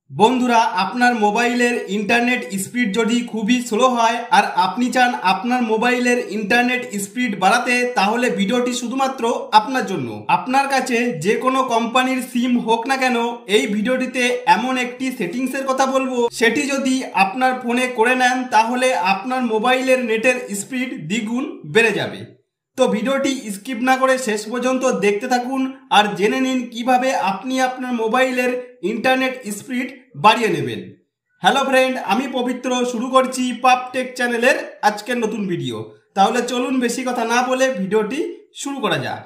বন্ধুরা, আপনার মোবাইলের ইন্টারনেট স্পিড যদি খুবই স্লো হয় আর আপনি চান আপনার মোবাইলের ইন্টারনেট স্পিড বাড়াতে, তাহলে ভিডিওটি শুধুমাত্র আপনার জন্য। আপনার কাছে যে কোনো কোম্পানির সিম হোক না কেন, এই ভিডিওটিতে এমন একটি সেটিংসের কথা বলবো, সেটি যদি আপনার ফোনে করে নেন তাহলে আপনার মোবাইলের নেটের স্পিড দ্বিগুণ বেড়ে যাবে। তো ভিডিওটি স্কিপ না করে শেষ পর্যন্ত দেখতে থাকুন আর জেনে নিন কিভাবে আপনি আপনার মোবাইলের ইন্টারনেট স্পিড বাড়িয়ে নেবেন। হ্যালো ফ্রেন্ড, আমি পবিত্র শুরু করছি পাপ টেক চ্যানেলের আজকের নতুন ভিডিও। তাহলে চলুন বেশি কথা না বলে ভিডিওটি শুরু করা যাক।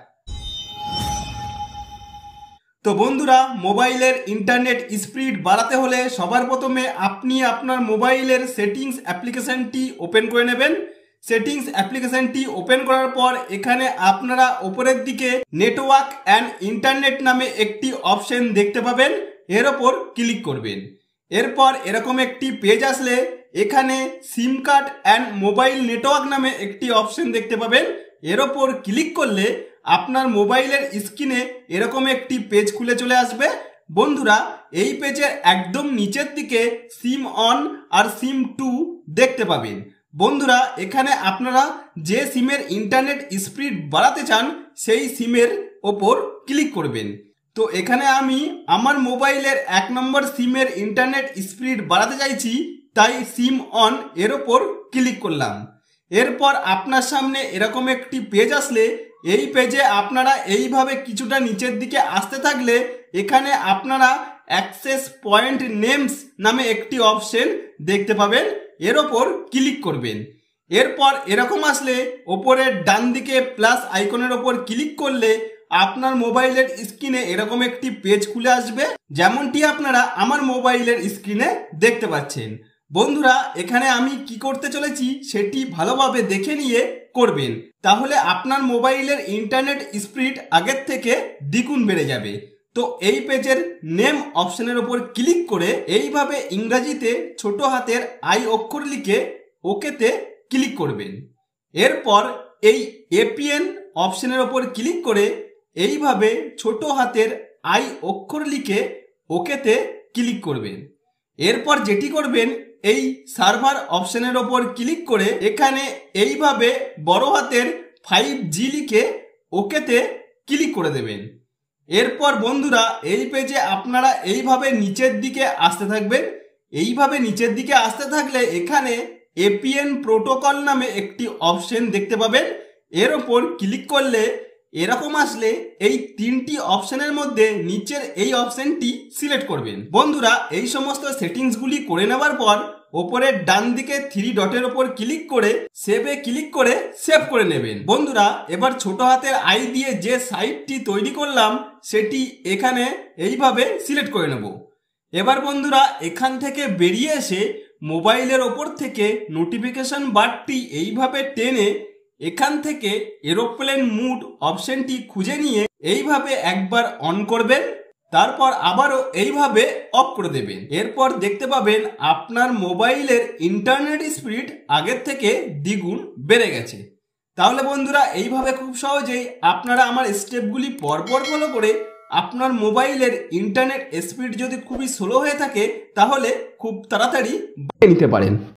তো বন্ধুরা, মোবাইলের ইন্টারনেট স্পিড বাড়াতে হলে সবার প্রথমে আপনি আপনার মোবাইলের সেটিংস অ্যাপ্লিকেশনটি ওপেন করে নেবেন। সেটিংস অ্যাপ্লিকেশনটি ওপেন করার পর এখানে আপনারা উপরের দিকে নেটওয়ার্ক অ্যান্ড ইন্টারনেট নামে একটি অপশন দেখতে পাবেন, এর ওপর ক্লিক করবেন। এরপর এরকম একটি পেজ আসলে এখানে SIM card and mobile network নামে একটি অপশন দেখতে পাবেন, এর ওপর ক্লিক করলে আপনার মোবাইলের স্ক্রিনে এরকম একটি পেজ খুলে চলে আসবে। বন্ধুরা, এই পেজের একদম নিচের দিকে সিম অন আর সিম 2 দেখতে পাবেন। বন্ধুরা, এখানে আপনারা যে সিমের ইন্টারনেট স্পিড বাড়াতে চান সেই সিমের ওপর ক্লিক করবেন। তো এখানে আমি আমার মোবাইলের 1 নম্বর সিমের ইন্টারনেট স্পিড বাড়াতে চাইছি, তাই সিম অন এর ওপর ক্লিক করলাম। এরপর আপনার সামনে এরকম একটি পেজ আসলে এই পেজে আপনারা এইভাবে কিছুটা নিচের দিকে আসতে থাকলে এখানে আপনারা অ্যাক্সেস পয়েন্ট নেমস নামে একটি অপশন দেখতে পাবেন, এর ওপর ক্লিক করবেন। এরপর এরকম আসলে ওপরের ডান দিকে প্লাস আইকনের ওপর ক্লিক করলে আপনার মোবাইলের স্ক্রিনে এরকম একটি পেজ খুলে আসবে, যেমনটি আপনারা আমার মোবাইলের স্ক্রিনে দেখতে পাচ্ছেন। বন্ধুরা, এখানে আমি কি করতে চলেছি সেটি ভালোভাবে দেখে নিয়ে করবেন, তাহলে আপনার মোবাইলের ইন্টারনেট স্পিড আগের থেকে দ্বিগুণ বেড়ে যাবে। তো এই পেজের নেম অপশনের উপর ক্লিক করে এইভাবে ইংরেজিতে ছোট হাতের আই অক্ষর লিখে ওকেতে ক্লিক করবেন। এরপর এই এপিএন অপশনের ওপর ক্লিক করে এইভাবে ছোট হাতের আই অক্ষর লিখে ওকেতে ক্লিক করবেন। এরপর যেটি করবেন, এই সার্ভার অপশনের ওপর ক্লিক করে এখানে এইভাবে বড় হাতের 5G লিখে ওকেতে ক্লিক করে দেবেন। এরপর বন্ধুরা, এই পেজে আপনারা এইভাবে নিচের দিকে আসতে থাকবেন। এইভাবে নিচের দিকে আসতে থাকলে এখানে এপিএন প্রোটোকল নামে একটি অপশন দেখতে পাবেন, এর ওপর ক্লিক করলে এরকম আসলে এই 3টি অপশনের মধ্যে নিচের এই অপশনটি সিলেক্ট করবেন। বন্ধুরা, এই সমস্ত সেটিংসগুলি করে নেওয়ার পর ওপরের ডান দিকে 3 ডটের ওপর ক্লিক করে সেভে ক্লিক করে সেভ করে নেবেন। বন্ধুরা, এবার ছোট হাতের আই দিয়ে যে সাইটটি তৈরি করলাম সেটি এখানে এইভাবে সিলেক্ট করে নেব। এবার বন্ধুরা, এখান থেকে বেরিয়ে এসে মোবাইলের ওপর থেকে নোটিফিকেশন বারটি এইভাবে টেনে এখান থেকে এরোপ্লেন মুড অপশনটি খুঁজে নিয়ে এইভাবে একবার অন করবেন, তারপর আবারও এইভাবে অফ করে দেবেন। এরপর দেখতে পাবেন আপনার মোবাইলের ইন্টারনেট স্পিড আগের থেকে দ্বিগুণ বেড়ে গেছে। তাহলে বন্ধুরা, এইভাবে খুব সহজেই আপনারা আমার স্টেপগুলি পরপর ফলো করে আপনার মোবাইলের ইন্টারনেট স্পিড যদি খুবই স্লো হয়ে থাকে তাহলে খুব তাড়াতাড়ি বাড়িয়ে নিতে পারেন।